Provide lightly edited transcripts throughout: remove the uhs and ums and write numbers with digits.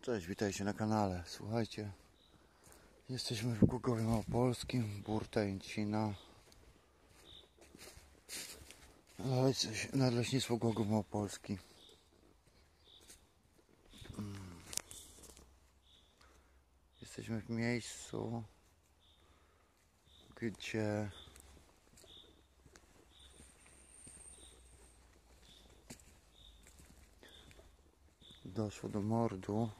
Cześć, witajcie na kanale. Słuchajcie, jesteśmy w Głogowie Małopolskim, Burta Jęcina, Nadleśnictwo Głogów Małopolski. Jesteśmy w miejscu, gdzie doszło do mordu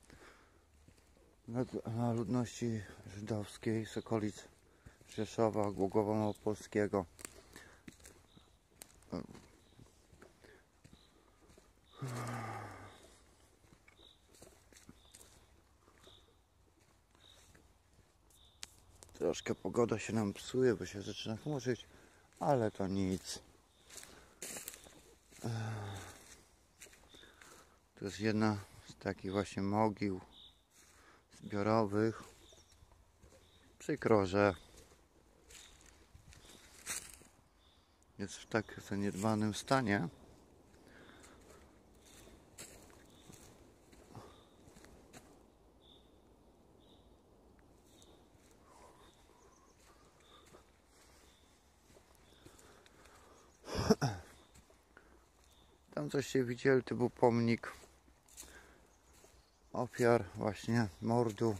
na ludności żydowskiej z okolic Rzeszowa, Głogowa Małopolskiego. Troszkę pogoda się nam psuje, bo się zaczyna chmurzyć, ale to nic. To jest jedna z takich właśnie mogił zbiorowych. Przykro, że jest w tak zaniedbanym stanie. Tam coście widzieli, to był pomnik ofiar właśnie mordu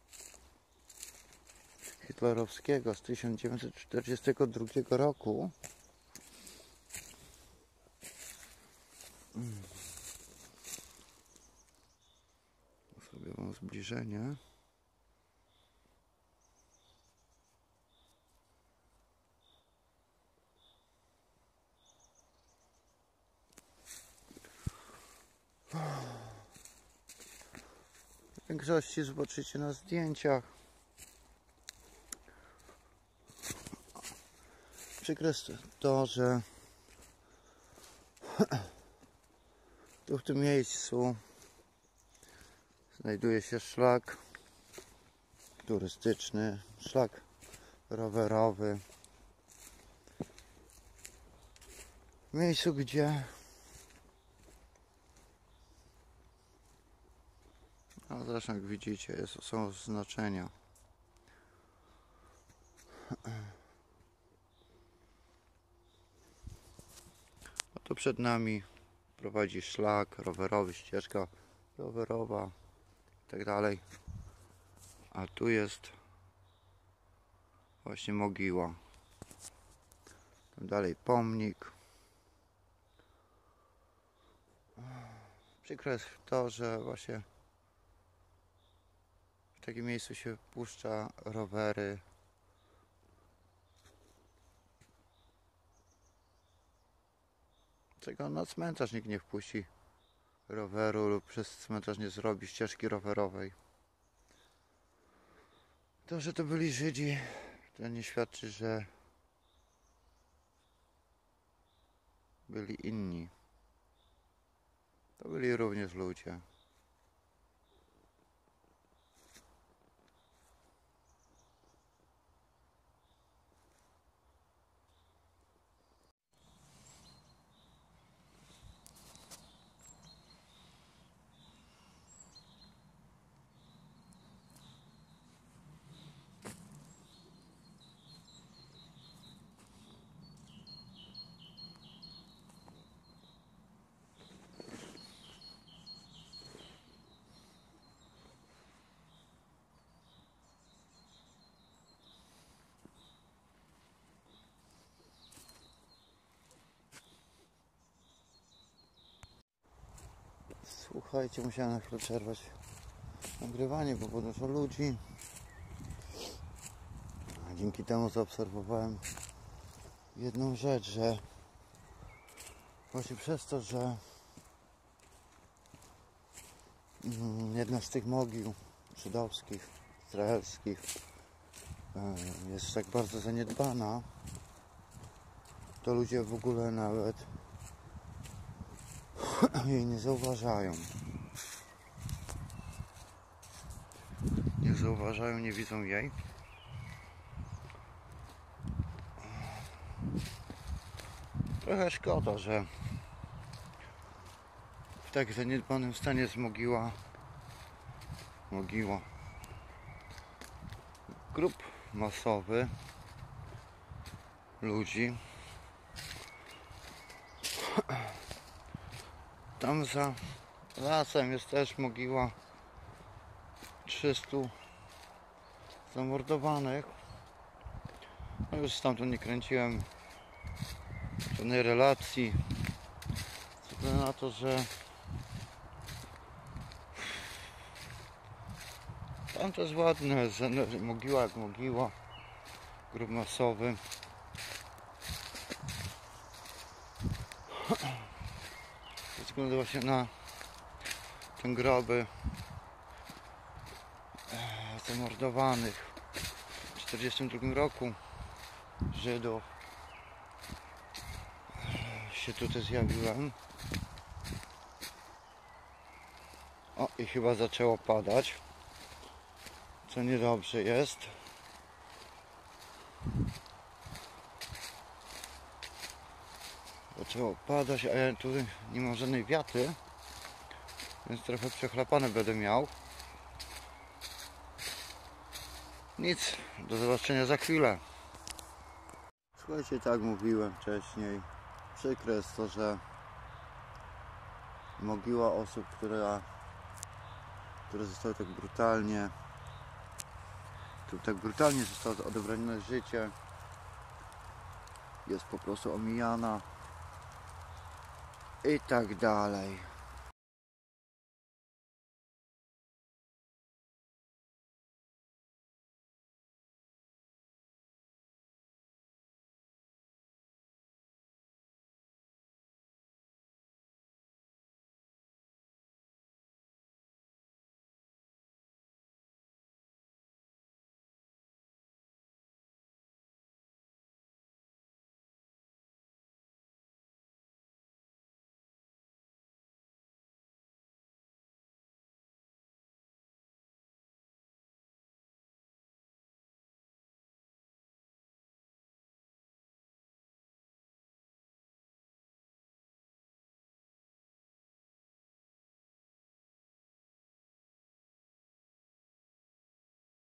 hitlerowskiego z 1942 roku. Sobie mam zbliżenie. W większości zobaczycie na zdjęciach. Przykre jest to, że tu w tym miejscu znajduje się szlak turystyczny, szlak rowerowy. W miejscu, gdzie zresztą jak widzicie są oznaczenia. A tu przed nami prowadzi szlak rowerowy, ścieżka rowerowa i tak dalej. A tu jest właśnie mogiła. Tam dalej pomnik. Przykre jest to, że właśnie w takim miejscu się puszcza rowery. Czego na cmentarz nikt nie wpuści roweru lub przez cmentarz nie zrobi ścieżki rowerowej. To, że to byli Żydzi, to nie świadczy, że byli inni. To byli również ludzie. Słuchajcie, musiałem na chwilę przerwać nagrywanie, bo było dużo ludzi. A dzięki temu zaobserwowałem jedną rzecz, że właśnie przez to, że jedna z tych mogił żydowskich, izraelskich jest tak bardzo zaniedbana, to ludzie w ogóle nawet jej nie zauważają. Nie zauważają, nie widzą jej. Trochę szkoda, że w tak zaniedbanym stanie jest mogiła mogiła. Grób masowy ludzi. Tam za lasem jest też mogiła 300 zamordowanych. No już stamtąd nie kręciłem żadnej relacji, ze względu na to, że tam też ładne, mogiła jak mogiła, grób masowy. Ze względu właśnie na te groby zamordowanych w 1942 roku Żydów się tutaj zjawiłem. O, i chyba zaczęło padać, co niedobrze jest. Zaczęło padać, a ja tu nie mam żadnej wiaty, więc trochę przechlapane będę miał. Nic, do zobaczenia za chwilę. Słuchajcie, tak mówiłem wcześniej, przykre jest to, że mogiła osób, które zostały tak brutalnie zostało odebrane życie, jest po prostu omijana i tak dalej.